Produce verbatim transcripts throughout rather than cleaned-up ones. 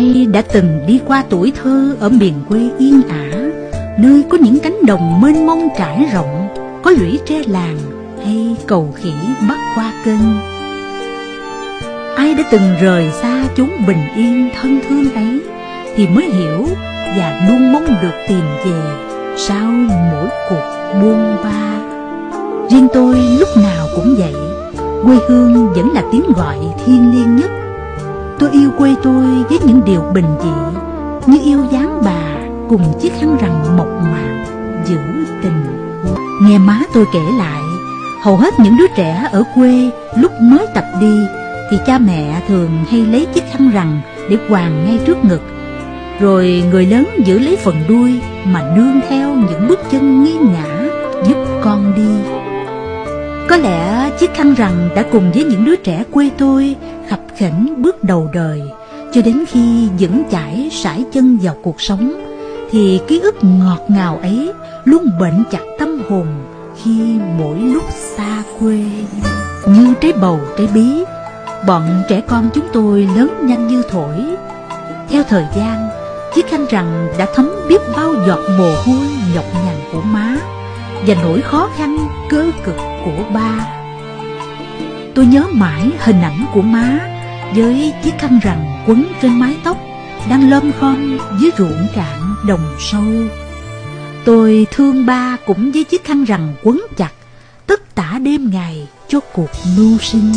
Ai đã từng đi qua tuổi thơ ở miền quê yên ả, nơi có những cánh đồng mênh mông trải rộng, có lũy tre làng hay cầu khỉ bắc qua kênh? Ai đã từng rời xa chốn bình yên thân thương ấy thì mới hiểu và luôn mong được tìm về sau mỗi cuộc buông ba. Riêng tôi lúc nào cũng vậy, quê hương vẫn là tiếng gọi thiêng liêng nhất. Tôi yêu quê tôi với những điều bình dị, như yêu dáng bà cùng chiếc khăn rằn mộc mạc giữ tình. Nghe má tôi kể lại, hầu hết những đứa trẻ ở quê lúc mới tập đi thì cha mẹ thường hay lấy chiếc khăn rằn để quàng ngay trước ngực, rồi người lớn giữ lấy phần đuôi mà nương theo những bước chân nghiêng ngã giúp con đi. Có lẽ chiếc khăn rằn đã cùng với những đứa trẻ quê tôi khập khiễng bước đầu đời, cho đến khi vững chãi sải chân vào cuộc sống, thì ký ức ngọt ngào ấy luôn bệnh chặt tâm hồn khi mỗi lúc xa quê. Như trái bầu trái bí, bọn trẻ con chúng tôi lớn nhanh như thổi. Theo thời gian, chiếc khăn rằn đã thấm biết bao giọt mồ hôi nhọc nhằn của má và nỗi khó khăn cơ cực của ba. Tôi nhớ mãi hình ảnh của má với chiếc khăn rằn quấn trên mái tóc, đang lom khom dưới ruộng cạn đồng sâu. Tôi thương ba cũng với chiếc khăn rằn quấn chặt tất tả đêm ngày cho cuộc mưu sinh.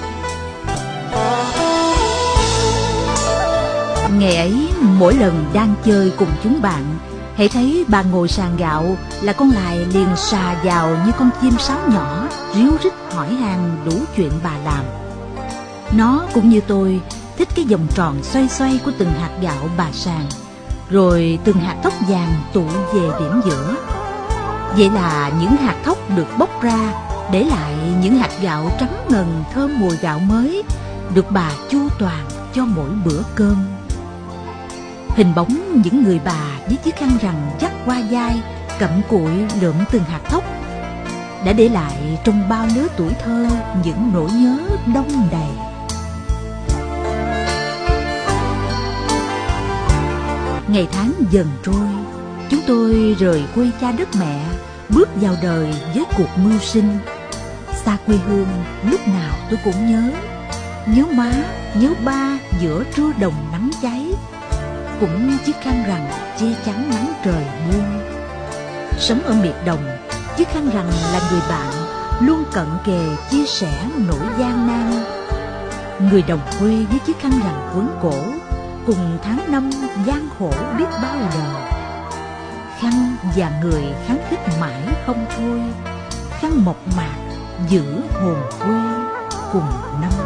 Ngày ấy, mỗi lần đang chơi cùng chúng bạn, hễ thấy bà ngồi sàn gạo là con Lài liền xà vào như con chim sáo nhỏ, ríu rít hỏi han đủ chuyện bà làm. Nó cũng như tôi thích cái vòng tròn xoay xoay của từng hạt gạo bà sàn, rồi từng hạt thóc vàng tụ về điểm giữa. Vậy là những hạt thóc được bóc ra, để lại những hạt gạo trắng ngần thơm mùi gạo mới, được bà chu toàn cho mỗi bữa cơm. Hình bóng những người bà với chiếc khăn rằn dắt qua vai, cặm cụi lượm từng hạt thóc, đã để lại trong bao lứa tuổi thơ những nỗi nhớ đong đầy. Ngày tháng dần trôi, chúng tôi rời quê cha đất mẹ, bước vào đời với cuộc mưu sinh. Xa quê hương, lúc nào tôi cũng nhớ, nhớ má, nhớ ba giữa trưa đồng nắng cháy, cũng chiếc khăn rằn che chắn nắng trời buông. Sống ở miệt đồng, chiếc khăn rằn là người bạn luôn cận kề chia sẻ nỗi gian nan. Người đồng quê với chiếc khăn rằn quấn cổ, cùng tháng năm gian khổ biết bao đời. Khăn và người kháng khích mãi không thôi, khăn mộc mạc giữ hồn quê cùng năm